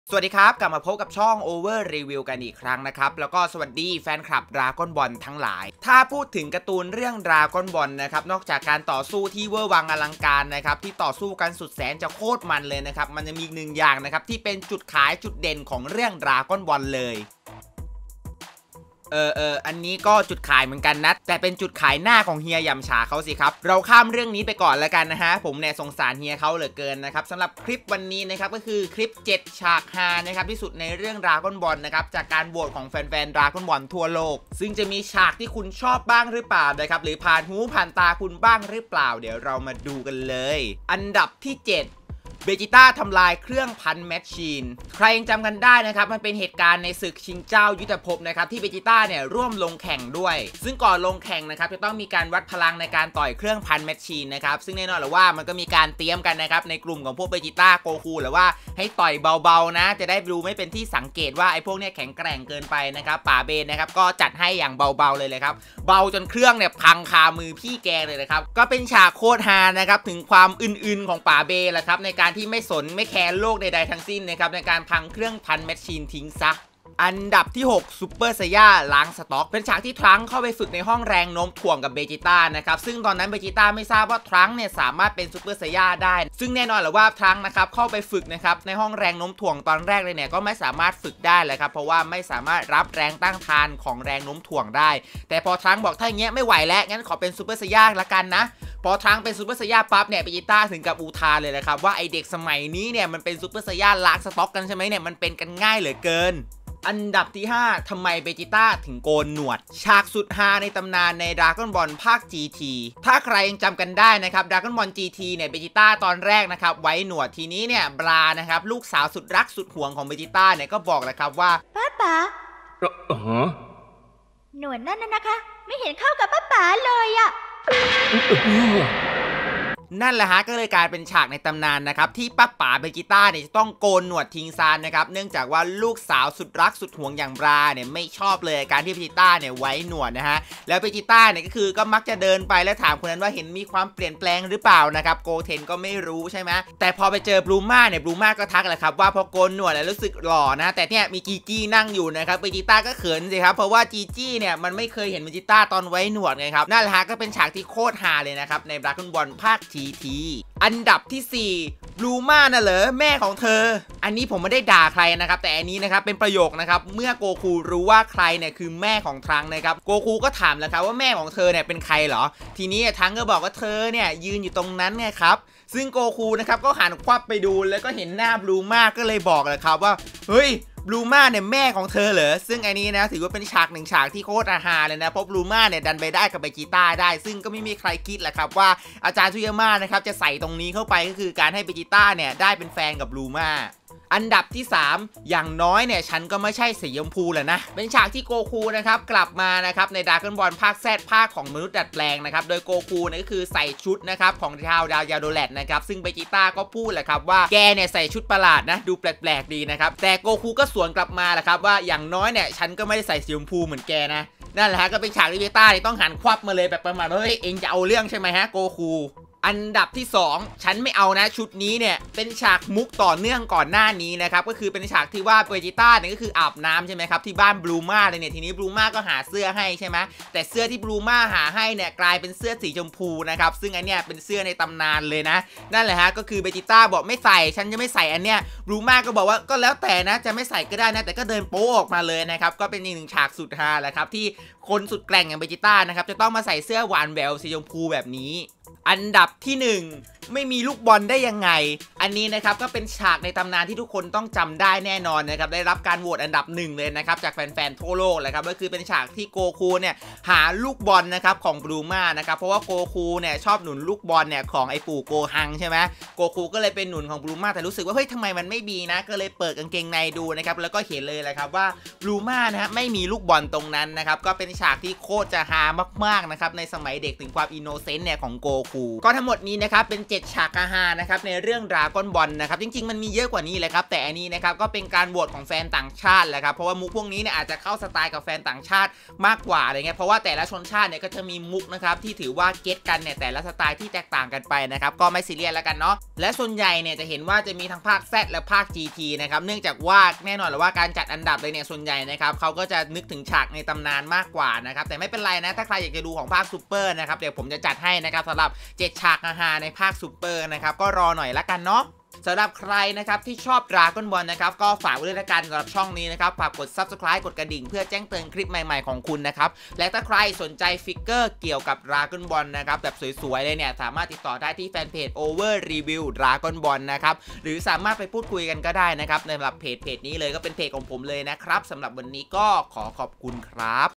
สวัสดีครับกลับมาพบกับช่อง Over Review กันอีกครั้งนะครับแล้วก็สวัสดีแฟนคลับ Dragon Ball ทั้งหลายถ้าพูดถึงการ์ตูนเรื่อง Dragon Ball นะครับนอกจากการต่อสู้ที่เวอร์วังอลังการนะครับที่ต่อสู้กันสุดแสนจะโคตรมันเลยนะครับมันจะมีอีกหนึ่งอย่างนะครับที่เป็นจุดขายจุดเด่นของเรื่อง Dragon Ball เลยอันนี้ก็จุดขายเหมือนกันนะแต่เป็นจุดขายหน้าของเฮียยำฉาเขาสิครับเราข้ามเรื่องนี้ไปก่อนแล้วกันนะฮะผมเนี่ยสงสารเฮียเขาเหลือเกินนะครับสำหรับคลิปวันนี้นะครับก็คือคลิป7ฉากฮานะครับที่สุดในเรื่อง Dragon Ball นะครับจากการโหวตของแฟนๆ Dragon Ball ทั่วโลกซึ่งจะมีฉากที่คุณชอบบ้างหรือเปล่านะครับหรือผ่านหูผ่านตาคุณบ้างหรือเปล่าเดี๋ยวเรามาดูกันเลยอันดับที่7เบจิต้าทำลายเครื่องพันแมชชีนใครยังจำกันได้นะครับมันเป็นเหตุการณ์ในศึกชิงเจ้ายุทธภพนะครับที่เบจิต้าเนี่ยร่วมลงแข่งด้วยซึ่งก่อนลงแข่งนะครับจะต้องมีการวัดพลังในการต่อยเครื่องพันแมชชีนนะครับซึ่งแน่นอนเลยว่ามันก็มีการเตรียมกันนะครับในกลุ่มของพวกเบจิต้าโกคูหรือว่าให้ต่อยเบาๆนะจะได้ดูไม่เป็นที่สังเกตว่าไอ้พวกเนี่ยแข็งแกร่งเกินไปนะครับป๋าเบนนะครับก็จัดให้อย่างเบาๆเลยครับเบาจนเครื่องเนี่ยพังคามือพี่แกเลยนะครับก็เป็นฉากโคตรฮานะครับถึงความอื่นๆของป๋าเบนแหละครับในการที่ไม่สนไม่แคร์โลกใดๆทั้งสิ้นนะครับในการพังเครื่องพันแมชชีนทิ้งซะอันดับที่6ซูเปอร์ไซย่าล้างสต็อกเป็นฉากที่ทรังเข้าไปฝึกในห้องแรงโน้มถ่วงกับเบจิต้านะครับซึ่งตอนนั้นเบจิต้าไม่ทราบว่าทรังเนี่ยสามารถเป็นซูเปอร์ไซย่าได้ซึ่งแน่นอนแหละว่าทรังนะครับเข้าไปฝึกนะครับในห้องแรงโน้มถ่วงตอนแรกเลยเนี่ยก็ไม่สามารถฝึกได้เลยครับเพราะว่าไม่สามารถรับแรงต้านทานของแรงโน้มถ่วงได้แต่พอทรังบอกถ้าอย่างเงี้ยไม่ไหวแล้วงั้นขอเป็นซูเปอร์ไซย่าละกันนะพอทรังเป็นซูเปอร์ไซย่าปั๊บเนี่ยเบจิต้าถึงกับอุทานเลยนะครับว่าไอเด็กสมัยนี้เนี่ยมันเป็นซูเปอร์ไซย่าล้างสต็อกกันใช่ไหมเนี่ยมันเป็นกันง่ายเหลือเกินอันดับที่5ทำไมเบจิต้าถึงโกนหนวดฉากสุดฮาในตำนานใน Dragon Ball ภาค GT ถ้าใครยังจำกันได้นะครับ Dragon Ball GT เนี่ยเบจิต้าตอนแรกนะครับไว้หนวดทีนี้เนี่ยบรานะครับลูกสาวสุดรักสุดห่วงของเบจิต้าเนี่ยก็บอกเลยครับว่าป้าหนวดนั่นนะคะไม่เห็นเข้ากับป้าเลยอะนั่นแหละฮะก็เลยกลายเป็นฉากในตำนานนะครับที่ป้าป๋าเบจิต้าเนี่ยจะต้องโกนหนวดทิ้งซานนะครับเนื่องจากว่าลูกสาวสุดรักสุดห่วงอย่างบราเนี่ยไม่ชอบเลยการที่เบจิต้าเนี่ยไว้หนวดนะฮะแล้วเบจิต้าเนี่ยก็มักจะเดินไปแล้วถามคนนั้นว่าเห็นมีความเปลี่ยนแปลงหรือเปล่านะครับโกเทนก็ไม่รู้ใช่ไหมแต่พอไปเจอบลูม่าเนี่ยบลูม่าก็ทักแหละครับว่าพอโกนหนวดแล้วรู้สึกหล่อนะแต่เนี่ยมีจีจี้นั่งอยู่นะครับเบจิต้าก็เขินสิครับเพราะว่าจีจี้เนี่ยมันไม่เคยเห็นเบจิต้าตอนไว้หนวดไงครับนั่นแหละฮะก็เป็นฉากที่โคตรฮาเลยนะครับใน Dragon Ball ภาค GTอันดับที่4บลูม่าน่ะเหรอแม่ของเธออันนี้ผมไม่ได้ด่าใครนะครับแต่อันนี้นะครับเป็นประโยคนะครับเมื่อโกคูรู้ว่าใครเนี่ยคือแม่ของทรังนะครับโกคูก็ถามแล้วครับว่าแม่ของเธอเนี่ยเป็นใครเหรอทีนี้ทรังก็บอกว่าเธอเนี่ยยืนอยู่ตรงนั้นไงครับซึ่งโกคูนะครับก็หันควับไปดูแล้วก็เห็นหน้าบลูม่าก็เลยบอกเลยครับว่าเฮ้ยบลูม่าเนี่ยแม่ของเธอเหรอซึ่งอันนี้นะถือว่าเป็นฉากหนึ่งฉากที่โคตรฮาเลยนะเพราะบลูม่าเนี่ยดันไปได้กับเบจิต้าได้ซึ่งก็ไม่มีใครคิดแหละครับว่าอาจารย์ทุยาม่านะครับจะใส่ตรงนี้เข้าไปก็คือการให้เบจิต้าเนี่ยได้เป็นแฟนกับบลูม่าอันดับที่3อย่างน้อยเนี่ยฉันก็ไม่ใช่สีชมพูแหละนะเป็นฉากที่โกคูนะครับกลับมานะครับใน Dragon Ball ภาค Z ภาคของมนุษย์ดัดแปลงนะครับโดยโกคูเนี่ยก็คือใส่ชุดนะครับของชาวดาวยาโดแลตนะครับซึ่งเบจิต้าก็พูดแหละครับว่าแกเนี่ยใส่ชุดประหลาดนะดูแปลกๆดีนะครับแต่โกคูก็สวนกลับมาแหละครับว่าอย่างน้อยเนี่ยฉันก็ไม่ได้ใส่สีชมพูเหมือนแกนะนั่นแหละฮะก็เป็นฉากที่เบจิต้าต้องหันควับมาเลยแบบประมาณเฮ้ยเองจะเอาเรื่องใช่ไหมฮะโกคูอันดับที่2ฉันไม่เอานะชุดนี้เนี่ยเป็นฉากมุกต่อเนื่องก่อนหน้านี้นะครับก็คือเป็นฉากที่ว่าเบจิต้าเนี่ยก็คืออาบน้ำใช่ไหมครับที่บ้านบลูม่าเลยเนี่ยทีนี้บลูม่าก็หาเสื้อให้ใช่ไหมแต่เสื้อที่บลูม่าหาให้เนี่ยกลายเป็นเสื้อสีชมพูนะครับซึ่งอันเนี้ยเป็นเสื้อในตำนานเลยนะนั่นแหละฮะก็คือเบจิต้าบอกไม่ใส่ฉันจะไม่ใส่อันเนี้ยบลูม่าก็บอกว่าก็แล้วแต่นะจะไม่ใส่ก็ได้นะแต่ก็เดินโป๊ออกมาเลยนะครับก็เป็นอีกหนึ่งฉากสุดฮาแหละครับที่คนสุดแกร่งอย่างเบจิต้านะครับจะต้องมาใส่เสื้อหวานแหววสีชมพูแบบนี้อันดับที่1ไม่มีลูกบอลได้ยังไงอันนี้นะครับก็เป็นฉากในตำนานที่ทุกคนต้องจำได้แน่นอนนะครับได้รับการโหวตอันดับ1เลยนะครับจากแฟนๆทั่วโลกเลยครับก็คือเป็นฉากที่โกคูเนี่ยหาลูกบอลนะครับของบลูม่านะครับเพราะว่าโกคูเนี่ยชอบหนุนลูกบอลเนี่ยของไอ้ปู่โกฮังใช่ไหมโกคูก็เลยเป็นหนุนของบลูม่าแต่รู้สึกว่าเฮ้ยทำไมมันไม่มีนะก็เลยเปิดกางเกงในดูนะครับแล้วก็เห็นเลยแหละครับว่าบลูม่านะฮะไม่มีลูกบอลตรงนั้นนะครับก็เป็นฉากที่โคตรจะฮามากๆนะครับในสมัยเด็กถึงความอินโนเซนต์เนี่ยของโกคูก็ทั้งหมดนี้นะครับเป็น 7ฉากฮานะครับในเรื่องดราก้อนบอลนะครับจริงๆมันมีเยอะกว่านี้เลยครับแต่อันนี้นะครับก็เป็นการโหวตของแฟนต่างชาติแหละครับเพราะว่ามุกพวกนี้เนี่ยอาจจะเข้าสไตล์กับแฟนต่างชาติมากกว่าอะไรเงี้ยเพราะว่าแต่ละชนชาติเนี่ยก็จะมีมุกนะครับที่ถือว่าเก็ตกันเนี่ยแต่ละสไตล์ที่แตกต่างกันไปนะครับก็ไม่ซีเรียสแล้วกันเนาะและส่วนใหญ่เนี่ยจะเห็นว่าจะมีทั้งภาค Z และภาค GT นะครับเนื่องจากว่าแน่นอนเลยว่าการจัดอันดับเลยเนี่ยส่วนใหญ่นะครับเขาก็จะนึกถึงฉากในตำนานมากกว่านะครับแต่ไม่เป็นไรนะถ้าใครอยากจะดูของภาคซูเปอร์นะครับเดี๋ยวผมจะจัดให้นะครับสำหรับ7ฉากฮาในภาคซูเปอร์นะครับก็รอหน่อยละกันเนาะสำหรับใครนะครับที่ชอบดราก้อนบอลนะครับก็ฝากไว้ด้วยละกันสำหรับช่องนี้นะครับฝากกด Subscribe กดกระดิ่งเพื่อแจ้งเตือนคลิปใหม่ๆของคุณนะครับและถ้าใครสนใจฟิกเกอร์เกี่ยวกับดราก้อนบอลนะครับแบบสวยๆเลยเนี่ยสามารถติดต่อได้ที่แฟนเพจ Over Review Dragon Ball นะครับหรือสามารถไปพูดคุยกันก็ได้นะครับในสำหรับเพจนี้เลยก็เป็นเพจของผมเลยนะครับสำหรับวันนี้ก็ขอขอบคุณครับ